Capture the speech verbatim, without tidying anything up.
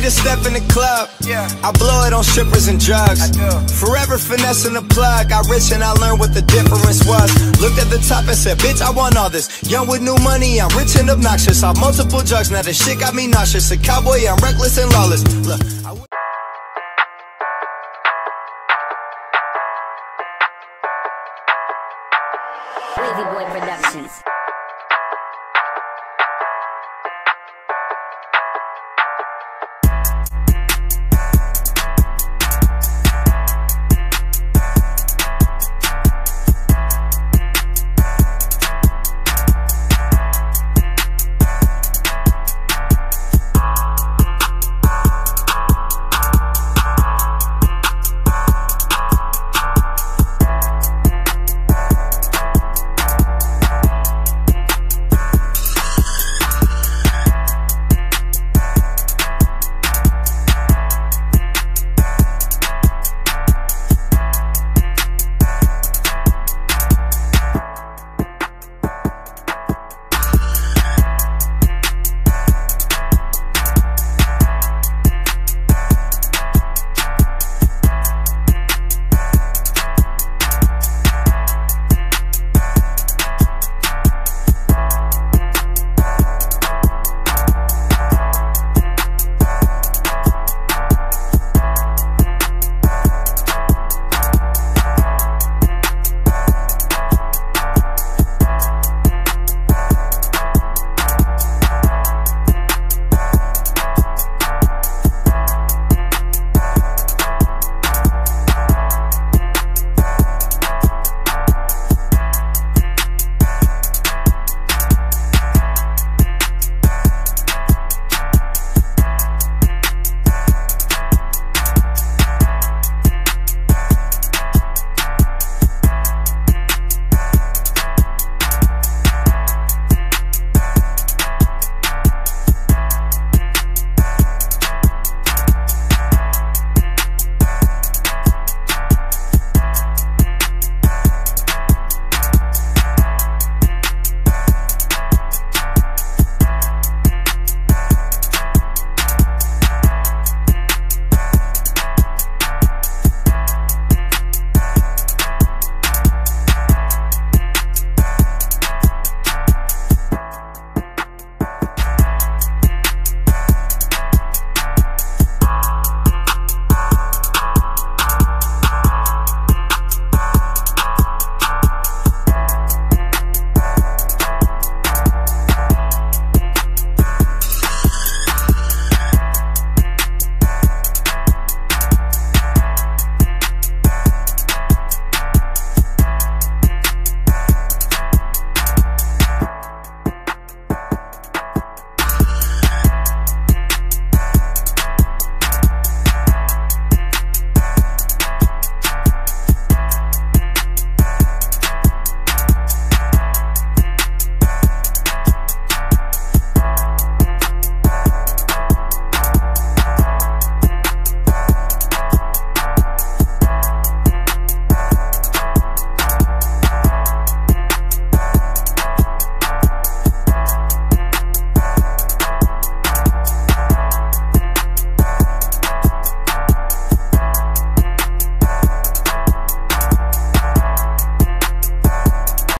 to step in the club. Yeah. I blow it on strippers and drugs. I do. Forever finessing the plug. Got rich and I learned what the difference was. Looked at the top and said, bitch, I want all this. Young with new money, I'm rich and obnoxious. Off multiple drugs, now this shit got me nauseous. A cowboy, I'm reckless and lawless. Look, I Wavy Boy Productions.